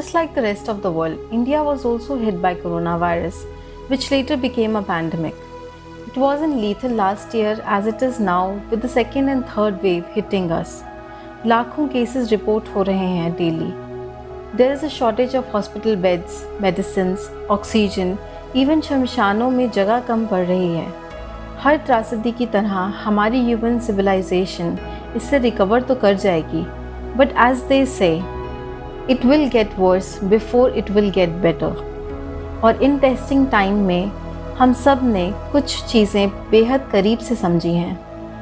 Just like the rest of the world, India was also hit by coronavirus, which later became a pandemic. It wasn't lethal last year as it is now, with the second and third wave hitting us. लाखों cases report हो रहे हैं daily. There is a shortage of hospital beds, medicines, oxygen, even शमशानों में जगह कम पड़ रही है. हर त्रासदी की तरह हमारी ह्यूमन सिविलाइजेशन इससे रिकवर तो कर जाएगी, but as they say it will get worse before it will get better. और इन टेस्टिंग टाइम में हम सब ने कुछ चीज़ें बेहद करीब से समझी हैं.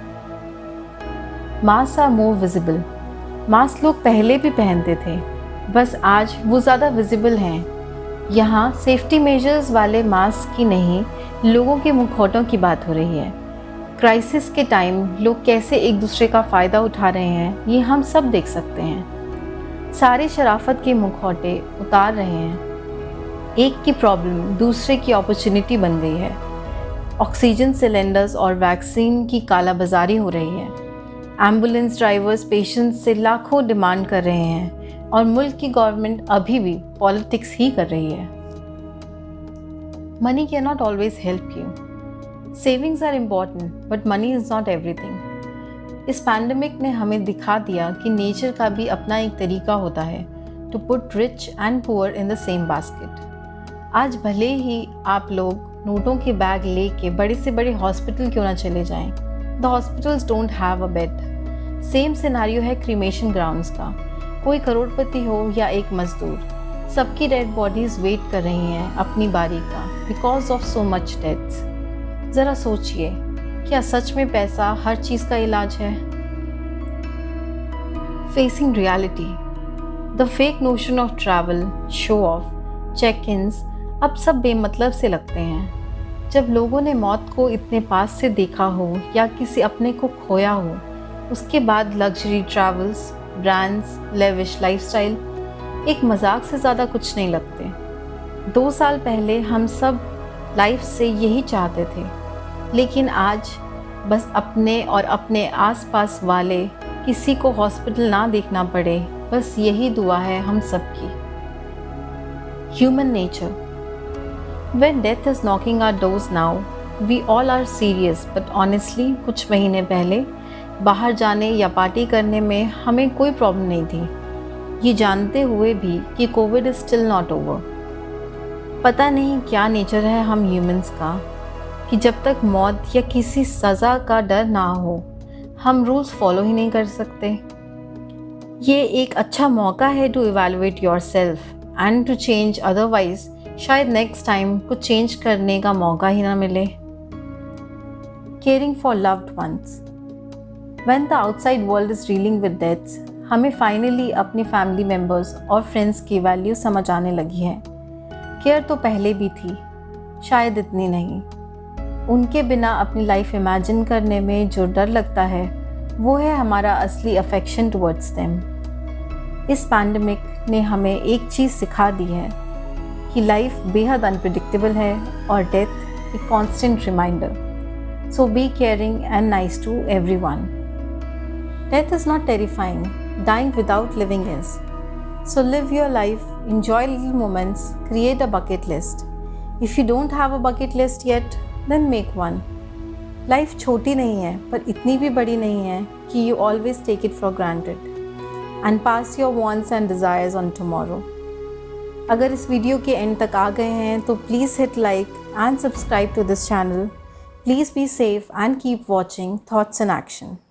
Mask are more visible. Mask लोग पहले भी पहनते थे, बस आज वो ज़्यादा विजिबल हैं. यहाँ सेफ्टी मेजर्स वाले मास्क की नहीं, लोगों के मुखौटों की बात हो रही है. क्राइसिस के टाइम लोग कैसे एक दूसरे का फ़ायदा उठा रहे हैं, ये हम सब देख सकते हैं. सारे शराफत के मुखौटे उतार रहे हैं. एक की प्रॉब्लम दूसरे की अपॉर्चुनिटी बन गई है. ऑक्सीजन सिलेंडर्स और वैक्सीन की कालाबाजारी हो रही है. एम्बुलेंस ड्राइवर्स पेशेंट्स से लाखों डिमांड कर रहे हैं और मुल्क की गवर्नमेंट अभी भी पॉलिटिक्स ही कर रही है. Money can not always help you. Savings are important but money is not everything. इस पैंडमिक ने हमें दिखा दिया कि नेचर का भी अपना एक तरीका होता है to put rich and poor in the same basket. आज भले ही आप लोग नोटों के बैग लेके बड़े से बड़े हॉस्पिटल क्यों ना चले जाएं, the hospitals don't have a bed. Same scenario है क्रीमेशन ग्राउंड्स का. कोई करोड़पति हो या एक मजदूर, सबकी डेड बॉडीज वेट कर रही हैं अपनी बारी का because of so much deaths. ज़रा सोचिए, क्या सच में पैसा हर चीज़ का इलाज है? Facing reality. The fake notion of travel, show off, check ins अब सब बेमतलब से लगते हैं. जब लोगों ने मौत को इतने पास से देखा हो या किसी अपने को खोया हो, उसके बाद luxury travels, brands, lavish lifestyle एक मजाक से ज़्यादा कुछ नहीं लगते. 2 साल पहले हम सब लाइफ से यही चाहते थे, लेकिन आज बस अपने और अपने आसपास वाले किसी को हॉस्पिटल ना देखना पड़े, बस यही दुआ है हम सब की. Human nature. When death is knocking our doors now, we all are serious, but honestly कुछ महीने पहले बाहर जाने या पार्टी करने में हमें कोई प्रॉब्लम नहीं थी, ये जानते हुए भी कि Covid is still not over. पता नहीं क्या नेचर है हम ह्यूमंस का कि जब तक मौत या किसी सज़ा का डर ना हो, हम रूल्स फॉलो ही नहीं कर सकते. ये एक अच्छा मौका है to evaluate yourself and to change, otherwise शायद नेक्स्ट टाइम कुछ चेंज करने का मौका ही ना मिले. Caring for loved ones. When the outside world is dealing with deaths, हमें फाइनली अपने फैमिली मेम्बर्स और फ्रेंड्स की वैल्यू समझ आने लगी है. केयर तो पहले भी थी, शायद इतनी नहीं. उनके बिना अपनी लाइफ इमेजिन करने में जो डर लगता है, वो है हमारा असली अफेक्शन टुवर्ड्स देम. इस पैंडमिक ने हमें एक चीज़ सिखा दी है कि लाइफ बेहद अनप्रिडिक्टेबल है और डेथ एक constant reminder. So be caring and nice to everyone. Death is not terrifying, dying without living is. So live your life, enjoy little moments, create a bucket list. If you don't have a bucket list yet, then make one. Life छोटी नहीं है, पर इतनी भी बड़ी नहीं है कि you always take it for granted and pass your wants and desires on tomorrow. अगर इस वीडियो के एंड तक आ गए हैं तो please hit like and subscribe to this channel. Please be safe and keep watching Thoughts in Action.